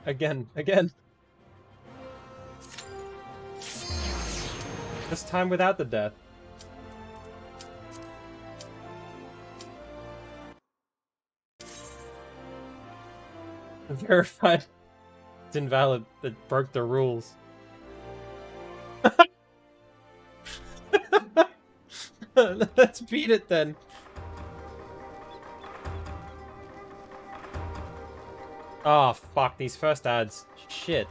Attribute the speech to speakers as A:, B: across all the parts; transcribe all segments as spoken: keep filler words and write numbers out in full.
A: Again, again. This time without the death. Verified. It's invalid. It broke the rules. Let's beat it then. Oh, fuck. These first ads. Shit.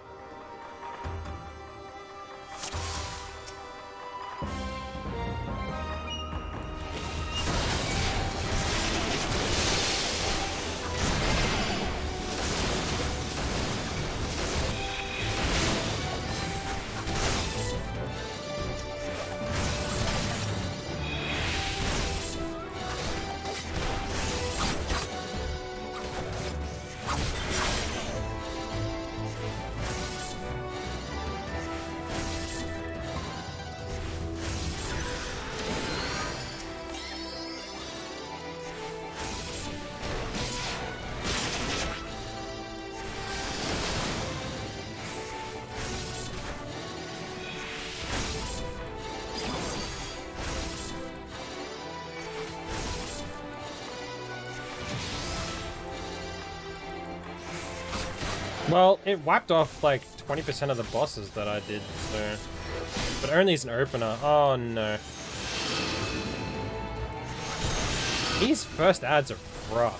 A: Well, it wiped off like twenty percent of the bosses that I did, so... But only as an opener. Oh no. These first ads are rough.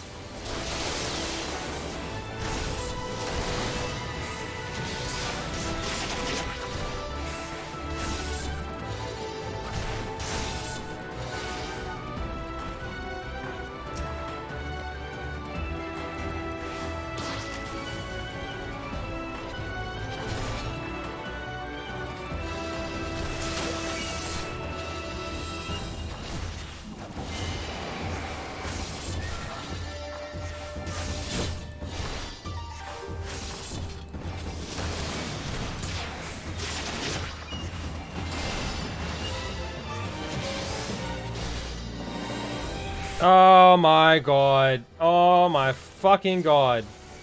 A: Oh my god. Oh my fucking god.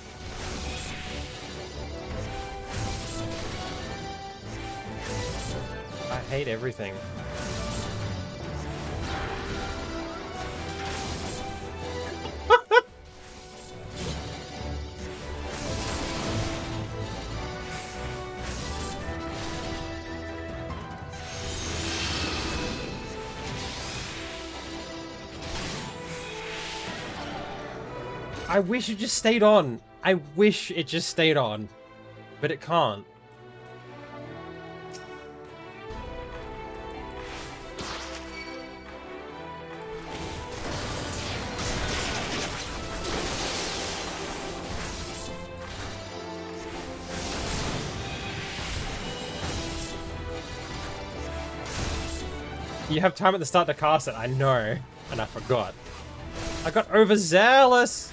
A: I hate everything. I wish it just stayed on. I wish it just stayed on. But it can't. You have time at the start to cast it, I know. And I forgot. I got overzealous!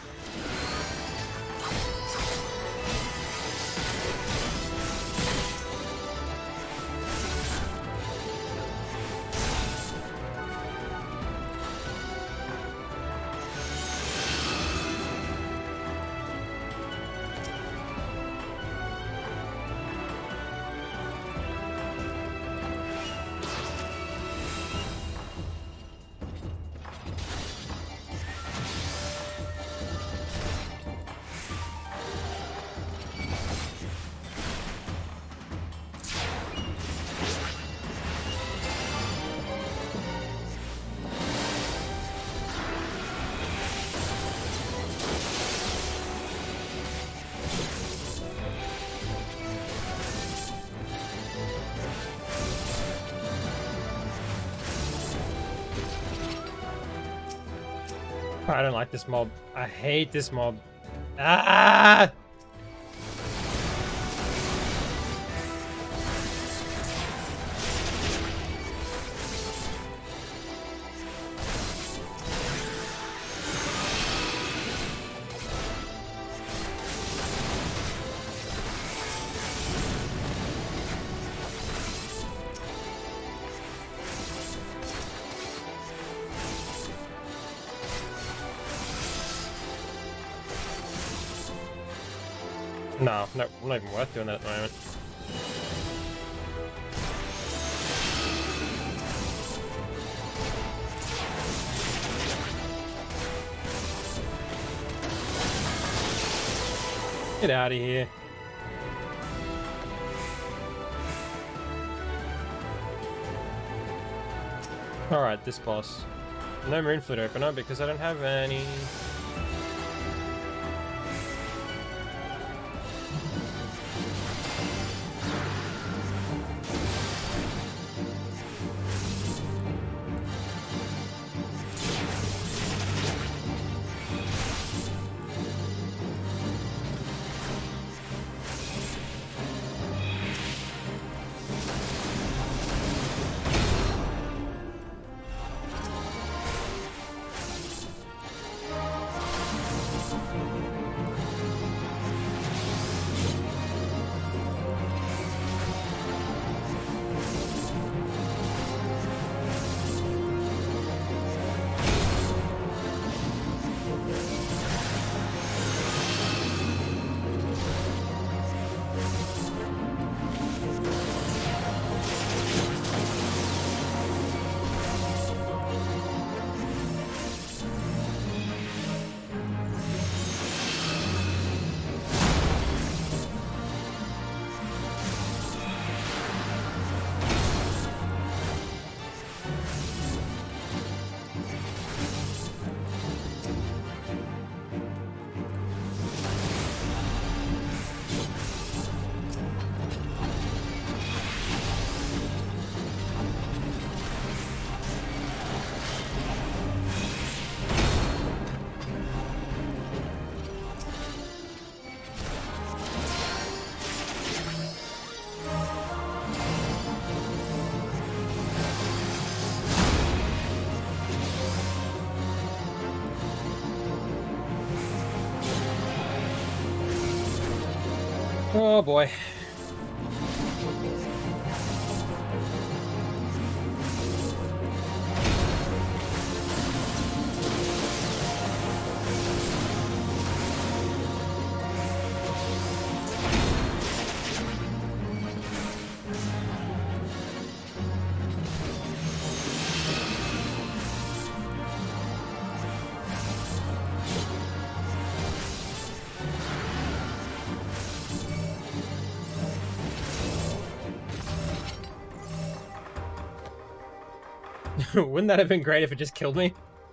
A: I don't like this mob. I hate this mob. Ah! No, no, not even worth doing that at the moment. Get out of here. Alright, this boss. No Moonflute opener because I don't have any. Oh boy. Wouldn't that have been great if it just killed me?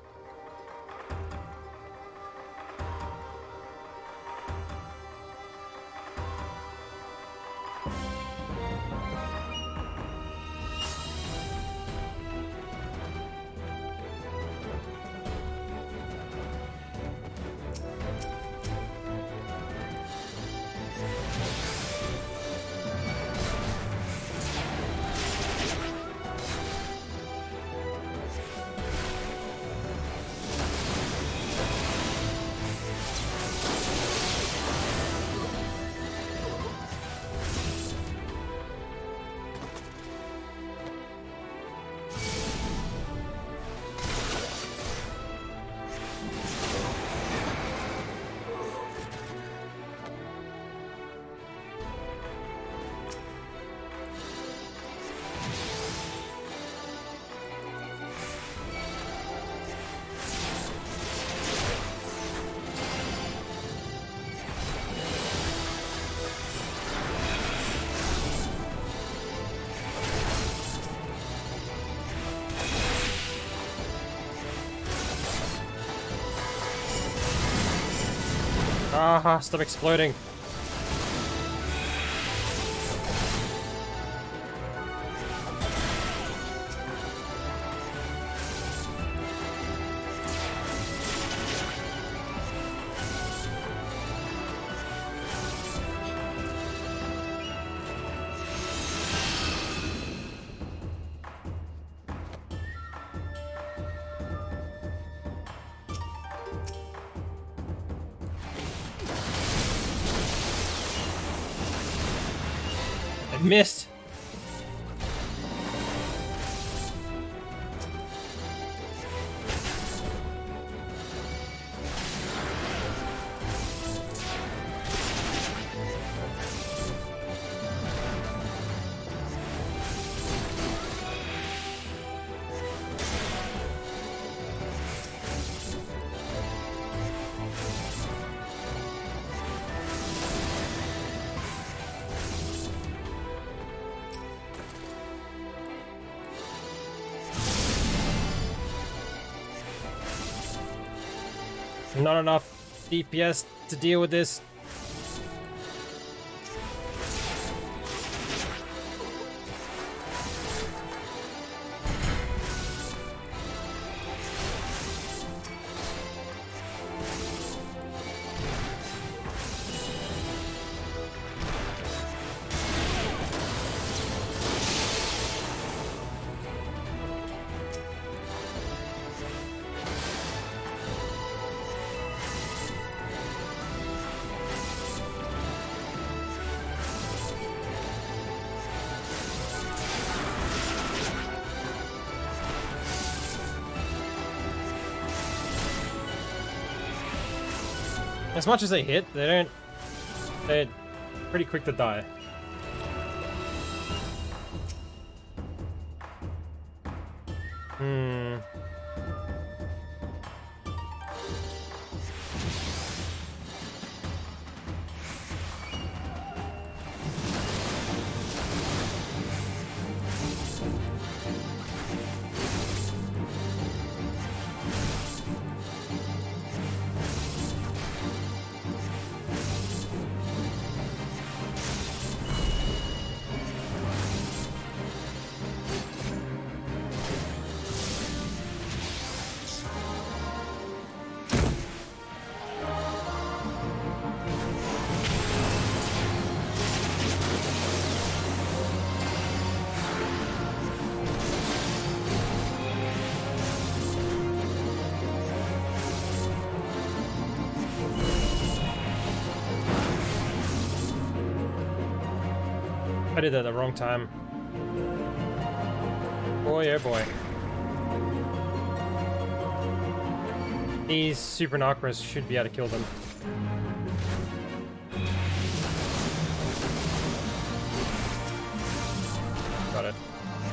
A: Ah, stop exploding. Missed. Not enough D P S to deal with this. As much as they hit, they don't... They're pretty quick to die. Hmm... I did that at the wrong time. Boy, oh boy. These Super Nocras should be able to kill them. Got it.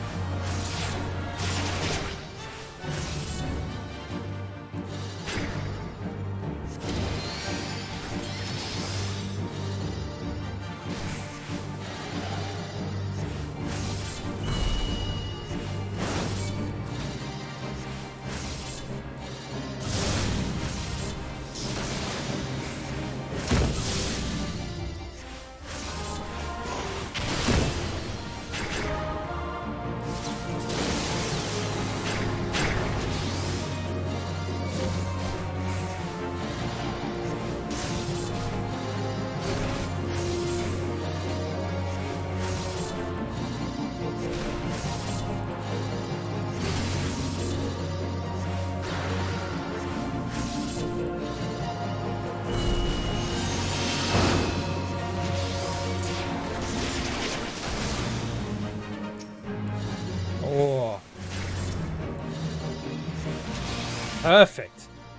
A: Perfect.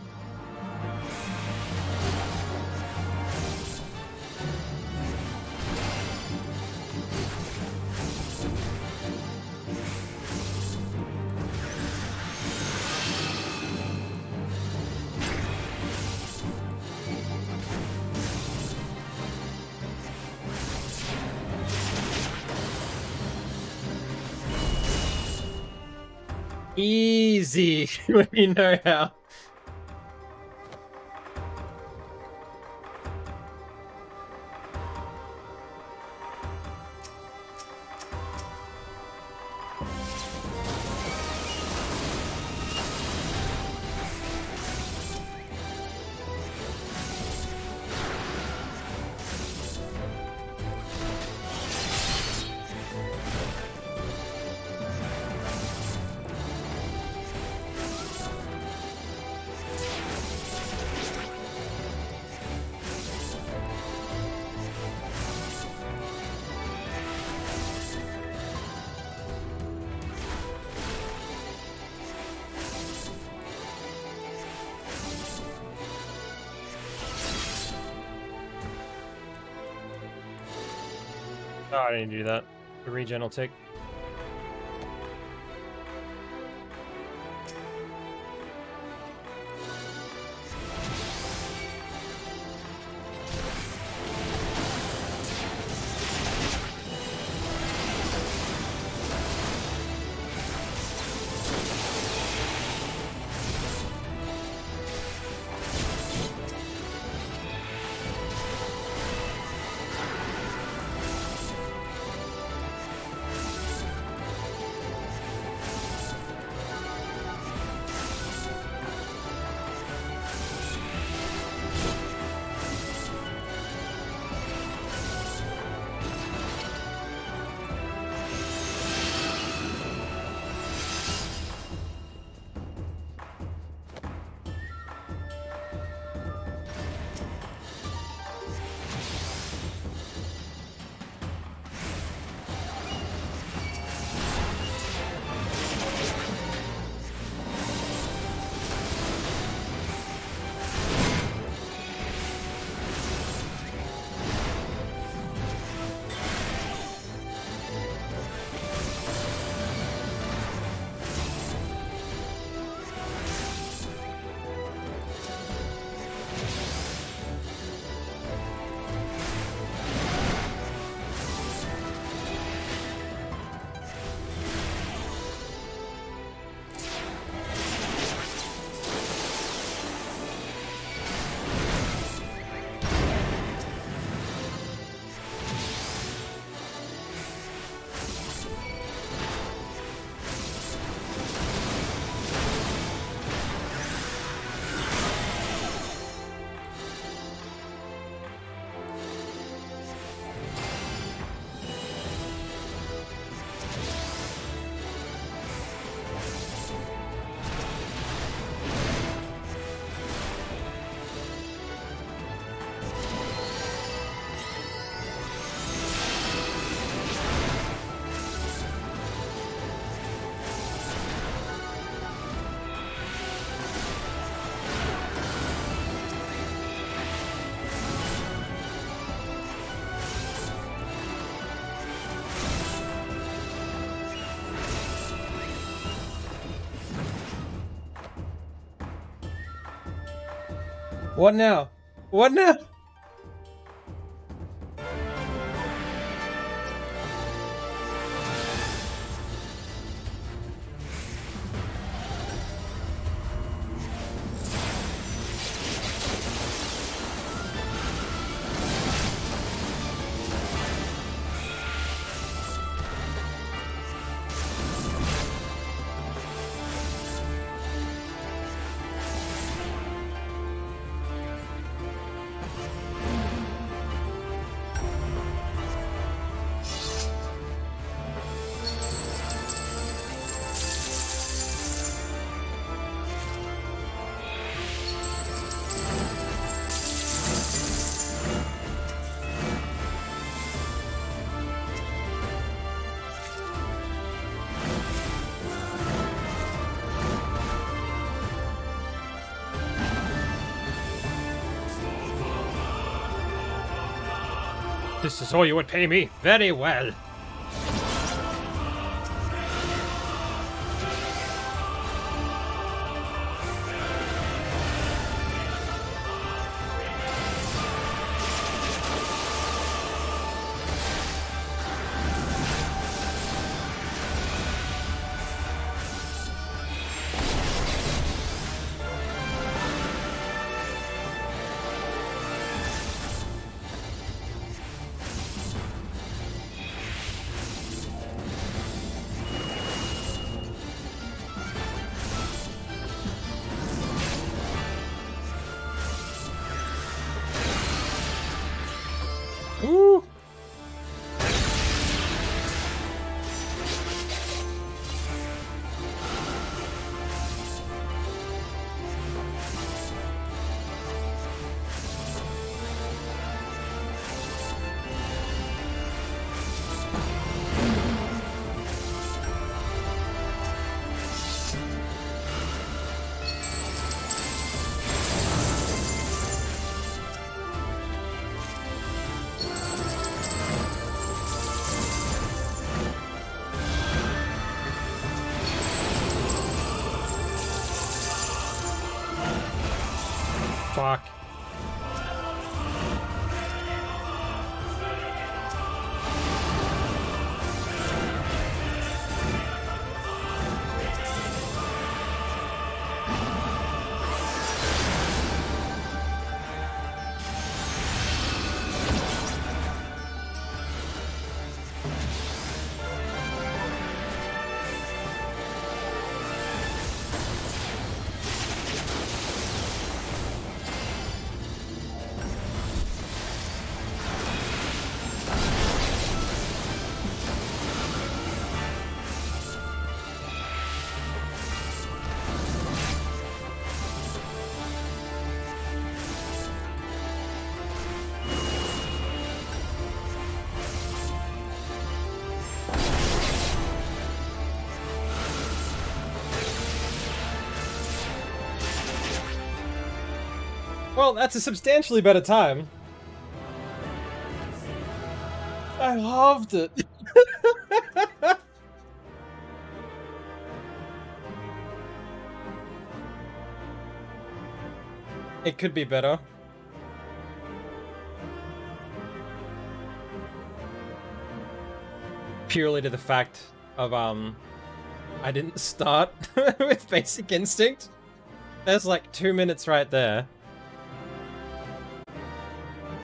A: Easy when you know how. Oh, I didn't do that. The regen will take. What now? What now? This is all you would pay me? Very well. Ooh. Fuck. Well, that's a substantially better time. I loved it. It could be better. Purely to the fact of, um, I didn't start with Basic Instinct. There's like two minutes right there.